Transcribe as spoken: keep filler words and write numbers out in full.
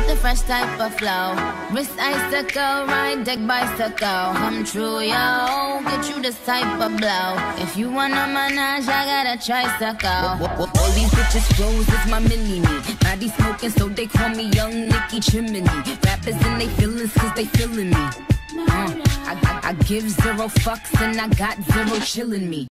the fresh type of flow. Wrist icicle, ride deck bicycle. Come true, yo. Get you this type of blow. If you wanna manage, I got a tricycle. All these bitches flows is my mini-me. Body smoking, so they call me Young Nicky Chimney. Rappers and they feelings, cause they feeling me. Uh, I, I, I give zero fucks and I got zero chillin' me.